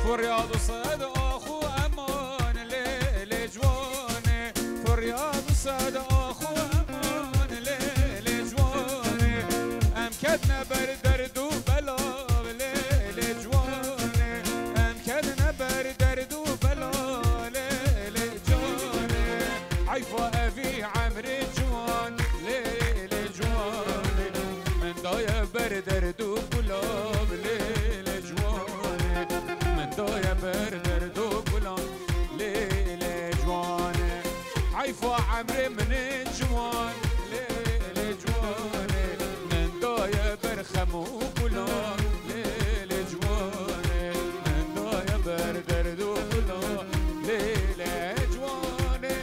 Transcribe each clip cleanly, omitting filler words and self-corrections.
فرياض وصاد اخو امان ليل جواني فرياض وصاد اخو امان ليل جواني ام كدنا بردرد وبلا ليل جواني ام كدنا بردرد وبلا ليل جواني عيفا ابي عمري جوان ليل جواني من دايا بردرد وبلا ليل جواني من دايا بردرد وبلا ليل جواني عيفا عمري من جوان ليل جواني من دايا برخم وبلا ليل جواني من دايا بردرد وبلا ليل جواني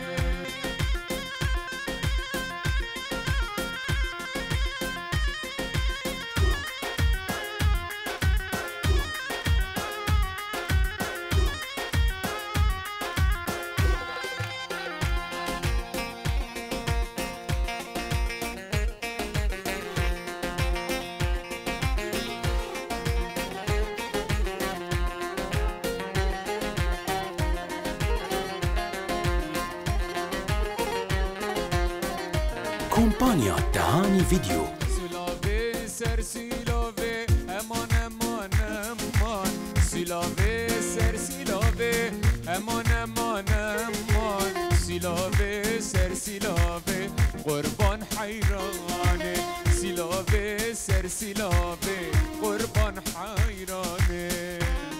كومبانيا تهاني فيديو. سلاوی سر سلاوی امان امان امان سلاوی سر سلاوی امان امان امان سلاوی سر سلاوی قربان حیرانه سلاوی سر سلاوی قربان حیرانه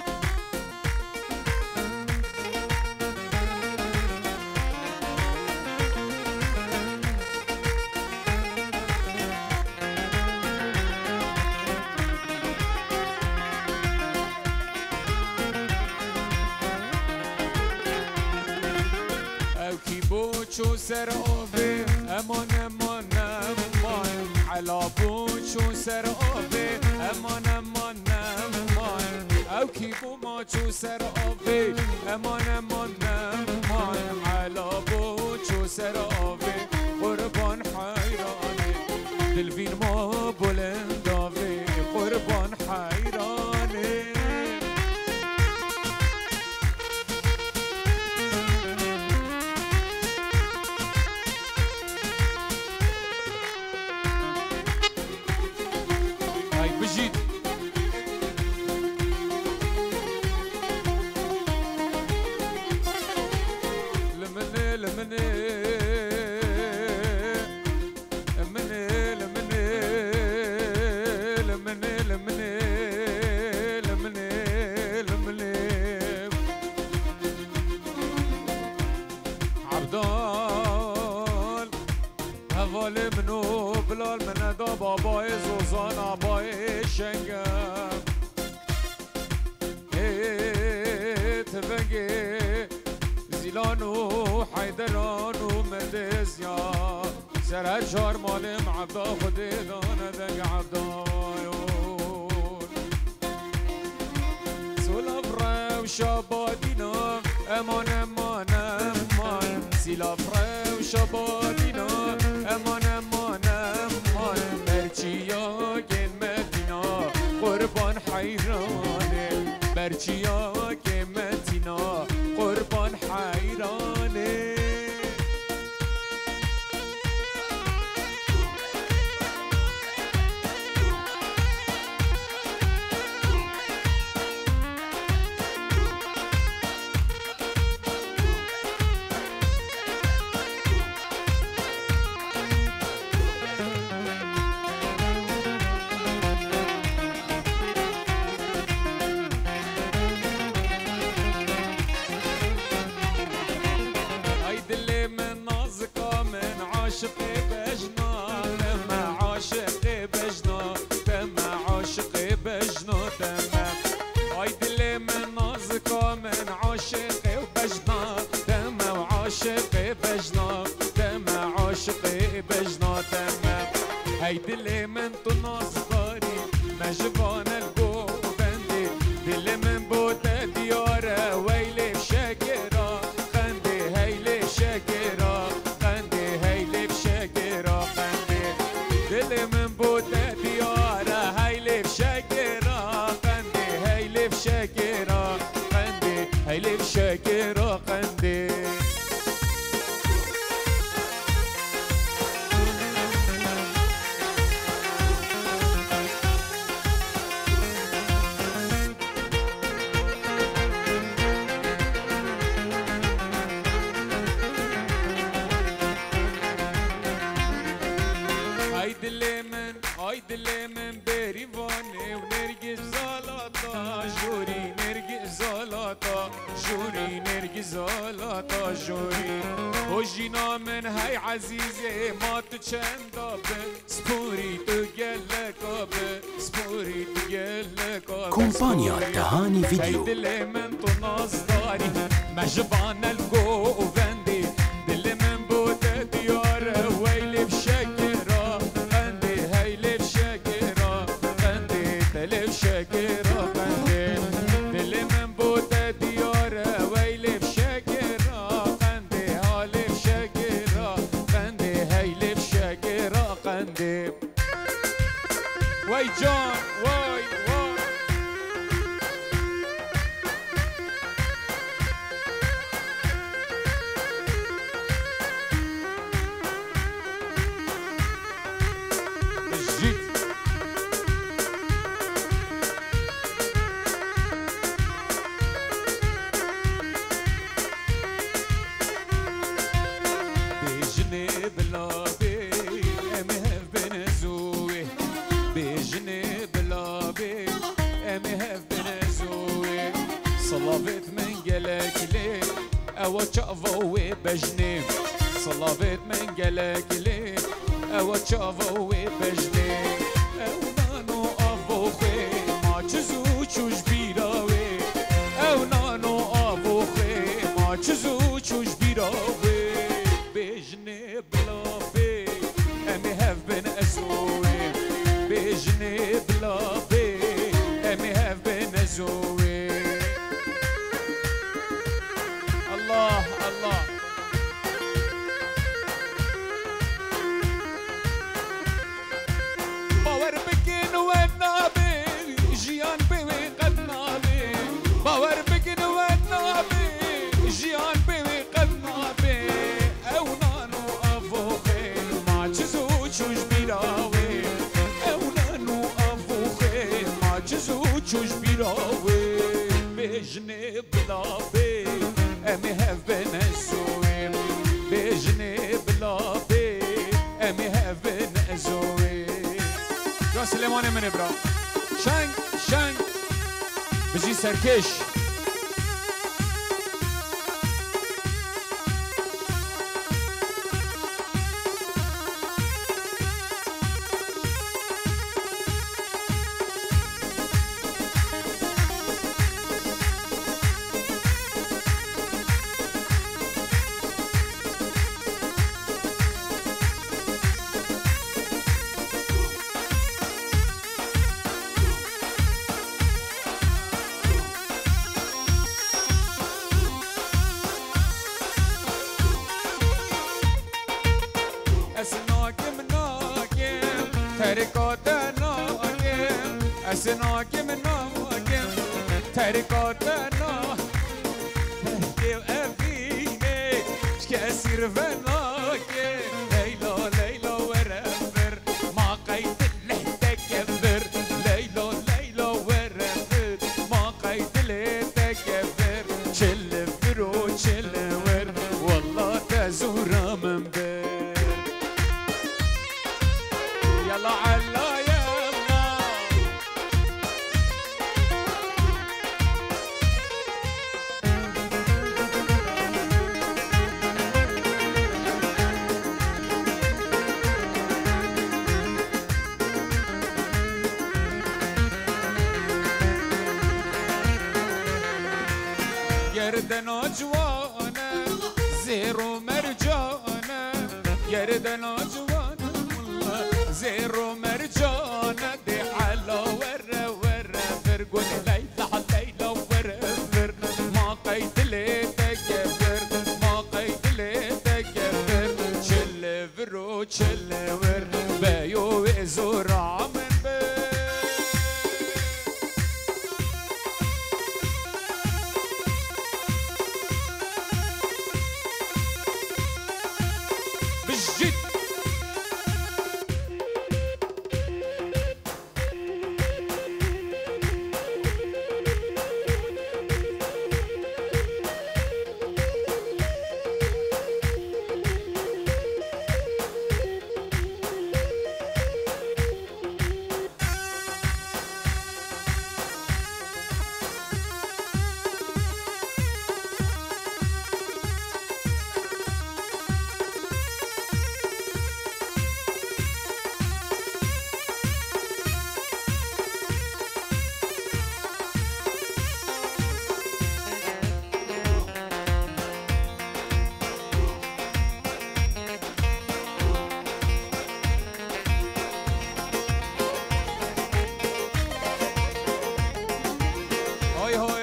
چو سر آبه امان امان امان علا بو چو سر آبه امان امان امان او کی بو ما چو سر آبه امان امان امان علا بو چو سر آبه قربان حیرانه دلوین ما بلند آبه قربان حیرانه بجید لمنه لمنه لمنه لمنه لمنه لمنه لمنه لمنه عبدال حوال منو بلال من دا بابای زوزان آبای شنگم تفنگه زیلانو حیدرانو مدزیا سر چار مالم عبدا خودی دانه دنگ عبدایون سلاف رو شبادینا امان امان امان سلاف رو شبادینا امان امان امان برچیا گن مدینا قربان حیرانه برچیا گن مدینا قربان حیرانه عاشقي بجنا تما عاشقي بجنا تما عاشقي بجنا تما هاي دلي من نازكا من عاشقي وبجنا تما وعاشقي بجنا تما عاشقي بجنا تما هاي دلي من تناصداري مجبان البوق بندي دلي من بوتا ديارة ويلي بشاكرة خندي هيلي شاكرة دل من بوده دیاره هیلی بشکره قندی هیلی بشکره هاي دلي من بريفاني ونرقص زلاطة جوري نرقص زلاطة جوري نرقص زلاطة جوري وجينا من هاي عزيزي ما تشندب سبوري تقلك سبوري تقلك كومبانيا تهاني فيديو. هاي دلي من طناصداري مجبان الجوفندي دلي من بوتا ديار ويلي بشكرة قندي هايلي بشكرة قندي تلي بشكرة قندي دلي من بوتا ديار ويلي بشكرة قندي هالي بشكرة قندي هايلي بشكرة قندي وي جون وي صلابت من قلك ليه او تشافوي بجني صلابت من قلك ليه او تشافوي بجني او نانو افوخي ما تزوجوش بيراوي او نانو افوخي ما تزوجوش بيراوي بجني بلا بي امي هاف بن اسوي بجني بلا بي امي هاف بن اسوي الله الله باور بكين والنابي جيان بيوي قد نابي باور بكين والنابي جيان بيوي قد نابي او نانو افوخي ما تزوجوش بيراوي او نانو افوخي ما تزوجوش بيراوي بجني بلابي امي هاف بن اسوي بجني بلابي امي هاف بن اسوي يا سليماني من ابرا شنگ شنگ بجي سركش تركات ناكم أسناكم ناكم تركات ناكم أفيني شكاسر فناكم ليلى ليلى ورفر ما قيد اللي تكبر ليلى ليلى ورفر ما قيد اللي تكبر شل فرو شل ور والله تزور من بير يلا علا يلا يردنا جوانا زيرو مرجانا يردنا جوانا زيرو مرجانا دي على ورا ورا فرقون ليلى ليلى ورا فر ما قيد لي تكبر ما قيد لي تكبر شل فرو شل ور بيو زور عمن بالجد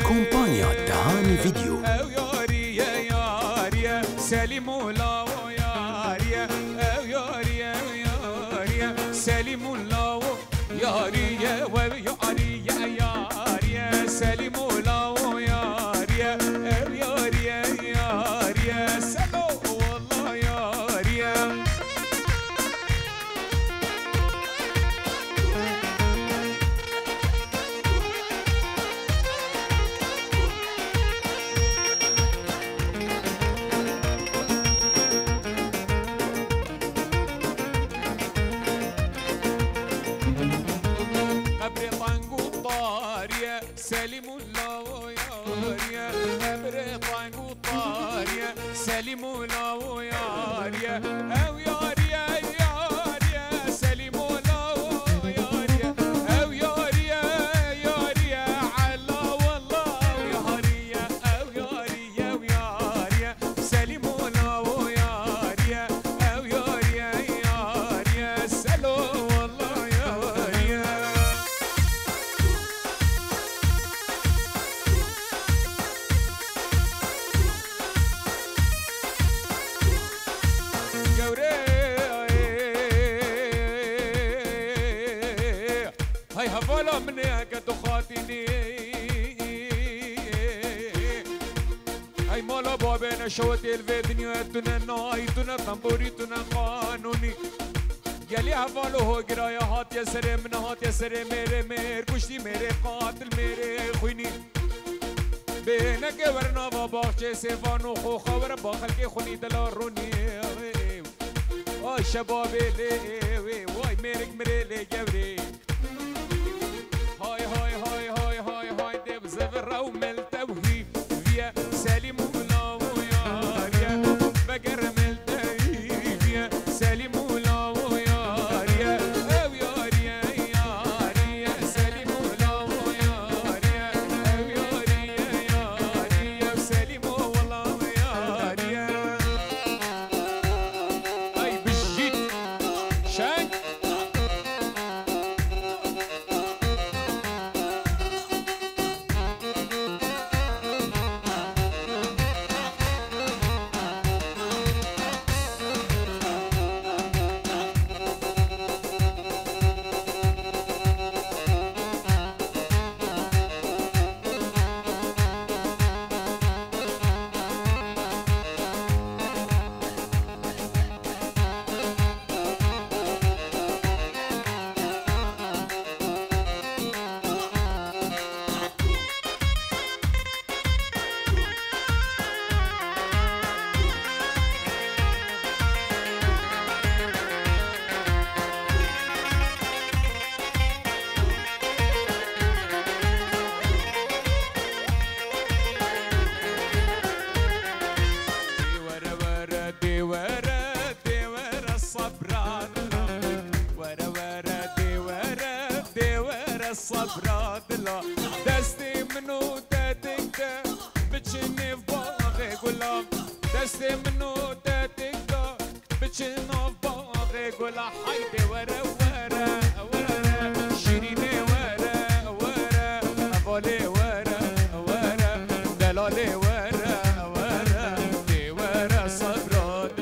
كومبانيا تهاني فيديو. او ياريا ياريا سليم الله ياريا او ياريا ياريا سليم الله ياريا وياريا ياريا سليم الله ياريا او ياريا ياريا سلو والله ياريا. سليم الله ياريا أبري طانقو طاريا سليم الله ياريا أو ياريا ياريا سليم الله ياريا أو ياريا ياريا على والله ياريا أو ياريا وياريا سليم الله ياريا أو ياريا ياريا سلو والله ياريا. هاي هفولا مني هكا تخاطيني هاي مالا بابنا شوتي الفيدنيو تنا ناي تنا تنبوري تنا قانوني قالي هفالو هو قرايا هات يا سري من هات يا سري ميري مير كشتي ميري قاتل ميري خويني بينك ورنا باباخشي سيفانو خو خبر باخلكي خوني دلاروني واي شبابي لي واي ميرك مريلي جبري هاي هاي هاي هاي هاي هاي ديب زفرة وملتوهي فيا سليم الله ياريا بقر ملتوهي فيا سليم الله ياريا او ياريا ياريا سليم الله ياريا او ياريا ياريا سليم الله ياريا. هاي بالجيت شاك الصبرات لا دستي منو تاتك بتشني في باغي قولا دستي منو تاتك بتشني في باغي قولا حيدي ورا ورا ورا شيريني ورا ورا افولي ورا ورا دلالي ورا ورا دي ورا صبرات.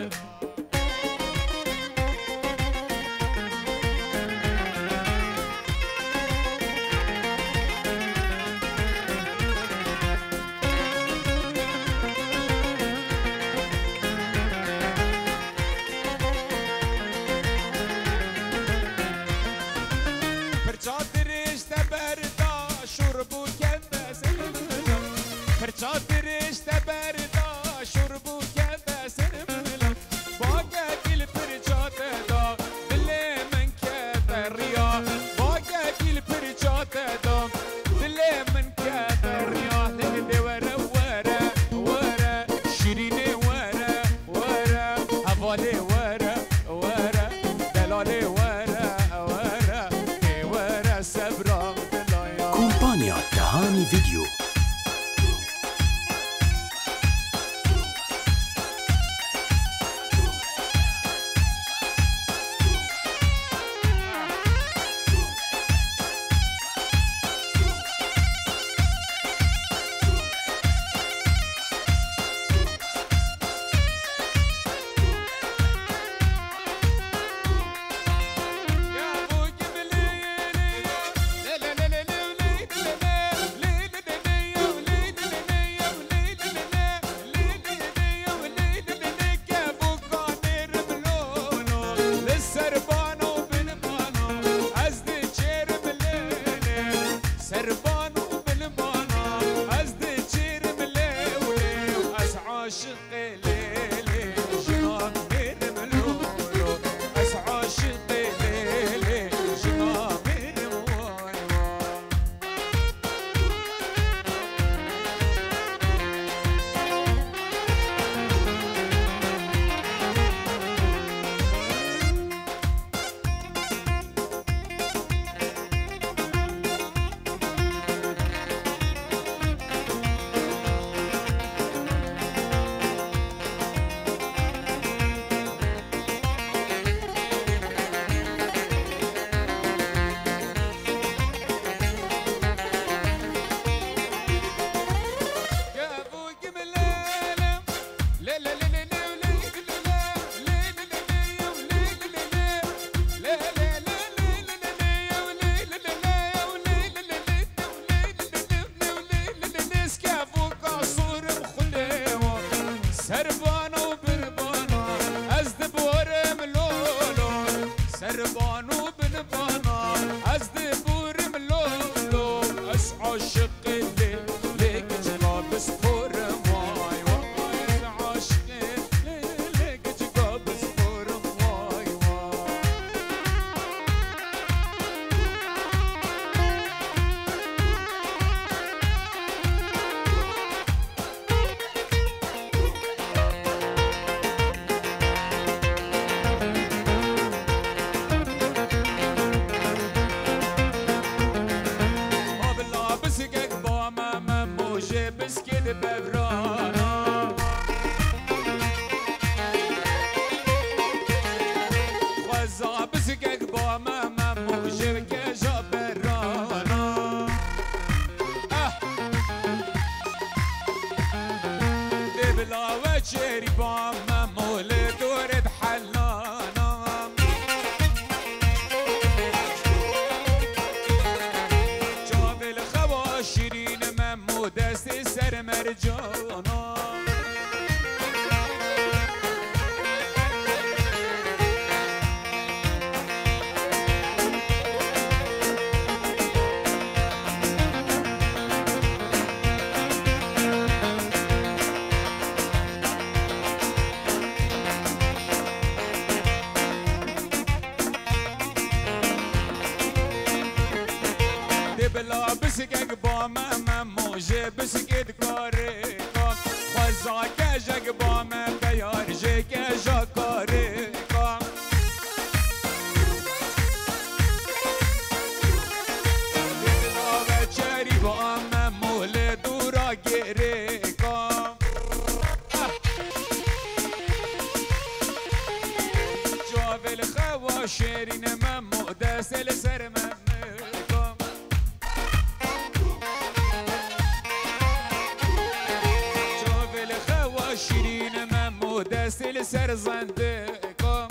فرشاتريش تبردا شربو كذا سنملا فرشاتريش تبردا شربو كذا سنملا باقا كل فرشات دا دلي من كذا الرياح باقا كل فرشات دا دلي من كذا الرياح لهدي ورا ورا ورا شيريني ورا ورا هفالي ورا ورا دلالي ورا ورا كومبانيا تهاني فيديو. دبانا از دبورم لولو از عاشق اللي ليك جلابس فورم واي واي از عاشق اللي ليك جلابس فورم واي واي بسكت ببرانا خوزا بسكت با ماما موجب كجا برانا دبلا وشري با ماما لدورد حلانا جاب الخواشرين مامو دست سر مرجانا دبلا بسكك با ماما موجه بسكت كاريكا خوزا كجك با ما بيار جيك جا كاريكا دبلا بچري با مامو لدورا گريكا جاول خواشرين مامو دست لسر ممنكا شيرين مامو دست لسر زندقا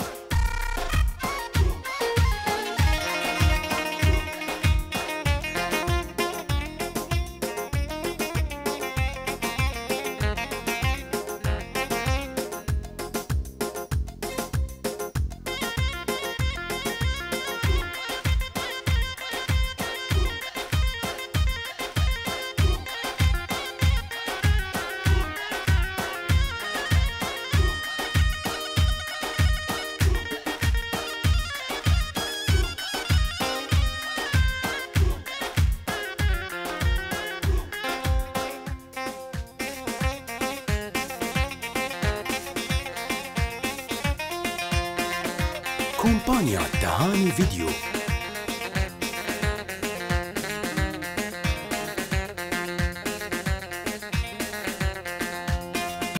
كومبانيا تهاني فيديو.